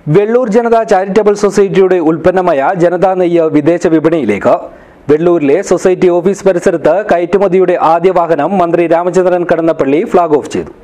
Vellur Janata charitable സൊസൈറ്റിയുടെ ഉൽപ്പന്നമായ ജനതാ നെയ്യ് വിദേശ വിപണിയിലേക്ക്. വെള്ളൂരിലെ സൊസൈറ്റി ഓഫീസ് പരിസരത്ത് കയറ്റുമതിയുടെ ആദ്യ വാഹനം മന്ത്രി രാമചന്ദ്രൻ കടന്നപ്പള്ളി ഫ്ളാഗ് ഓഫ് ചെയ്തു.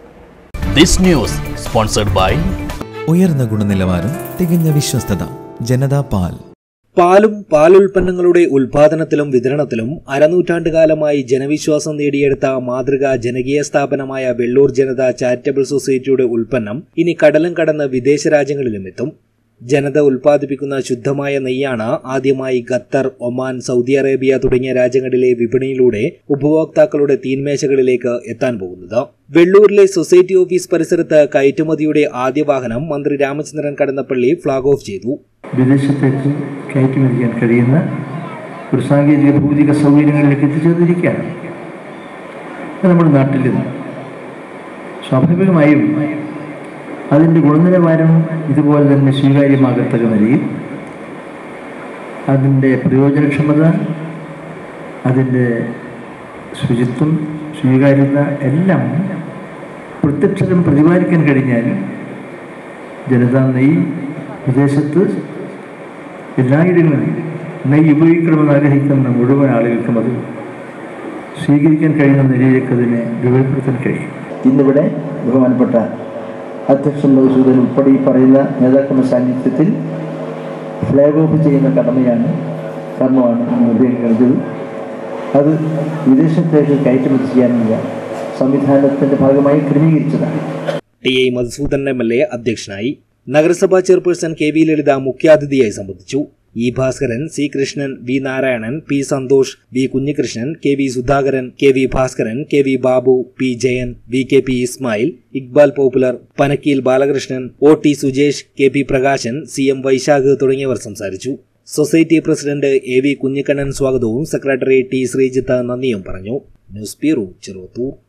ഉയർന്ന ഗുണനിലവാരം, തികഞ്ഞ വിശ്വസ്തത. ജനതാ പാൽ. പാലും പാലുൽപ്പന്നങ്ങളുടെ ഉൽപാദനത്തിലും വിതരണത്തിലും അരനൂറ്റാണ്ടുകാലമായി ജനവിശ്വാസം നേടിയെടുത്ത മാതൃകാ ജനകീയ സ്ഥാപനമായ വെള്ളൂർ ജനതാ ചാരിറ്റബിൾ സൊസൈറ്റിയുടെ ഉൽപ്പന്നം ഇനി കടലും കടന്ന് വിദേശ രാജ്യങ്ങളിലും എത്തും. ജനത ഉൽപ്പാദിപ്പിക്കുന്ന ശുദ്ധമായ നെയ്യാണ് ആദ്യമായി ഖത്തർ, ഒമാൻ, സൗദി അറേബ്യ തുടങ്ങിയ രാജ്യങ്ങളിലെ വിപണിയിലൂടെ ഉപഭോക്താക്കളുടെ തീന്മേശകളിലേക്ക് എത്താൻ പോകുന്നത്. വെള്ളൂരിലെ സൊസൈറ്റി ഓഫീസ് പരിസരത്ത് കയറ്റുമതിയുടെ ആദ്യ വാഹനം മന്ത്രി രാമചന്ദ്രൻ കടന്നപ്പള്ളി ഫ്ളാഗ് ഓഫ് ചെയ്തു. വിദേശത്തേക്ക് കയറ്റുമതി ചെയ്യാൻ കഴിയുന്ന ഒരു സാങ്കേതിക ഭൗതിക സൗകര്യങ്ങളിലേക്ക് എത്തിച്ചേർന്നിരിക്കുകയാണ്. നമ്മുടെ നാട്ടിൽ സ്വാഭാവികമായും അതിൻ്റെ ഗുണനിലവാരം ഇതുപോലെ തന്നെ സ്വീകാര്യമാകത്തക്ക നിലയിൽ അതിൻ്റെ പ്രയോജനക്ഷമത, അതിൻ്റെ ശുചിത്വം, സ്വീകാര്യത എല്ലാം പ്രത്യക്ഷരം പ്രതിപാദിക്കാൻ കഴിഞ്ഞാൽ ജനതാ നെയ്യ് വിദേശത്ത് എല്ലായിടങ്ങളിലും നെയ്യ് ഉപയോഗിക്കണമെന്ന് ആഗ്രഹിക്കുന്ന മുഴുവൻ ആളുകൾക്കും അത് സ്വീകരിക്കാൻ കഴിയുന്ന നിലയിലേക്ക് അതിനെ രൂപപ്പെടുത്താൻ കഴിയും. ഇന്നിവിടെ ബഹുമാനപ്പെട്ട അധ്യക്ഷൻ മധുസൂദൻ ഉൾപ്പെടെ ഈ പറയുന്ന നേതാക്കളുടെ സാന്നിധ്യത്തിൽ ഫ്ലാഗ് ഓഫ് ചെയ്യുന്ന കർമ്മമാണ് നിർവഹിക്കുന്നത്. അത് വിദേശത്തേക്ക് കയറ്റുമതി ചെയ്യാനുള്ള സംവിധാനത്തിൻ്റെ ഭാഗമായി ക്രമീകരിച്ചതാണ്. ടി.ഐ. മധുസൂദൻ എം.എൽ.എ. അധ്യക്ഷനായി. നഗരസഭാ ചെയർപേഴ്സൺ കെ.വി. ലളിത മുഖ്യാതിഥിയായി സംബന്ധിച്ചു. E. Bhaskaran, C. Krishnan, V. Narayanan, P. Santhosh, V. Kunhikrishnan, K V. Sudhakaran, K V. Bhaskaran, K V. Babu, P. Jayan, V K P. Ismail, Iqbal popular, Panakkeel Balakrishnan, O T. Sujesh, K P. Prakashan, C M. Vaishakh തുടങ്ങിയവർ സംസാരിച്ചു. Society president എ.വി. കുഞ്ഞിക്കണ്ണൻ സ്വാഗതവും സെക്രട്ടറി ടി. ശ്രീജിത്ത് നന്ദിയും പറഞ്ഞു. News bureau, Cheruvathur.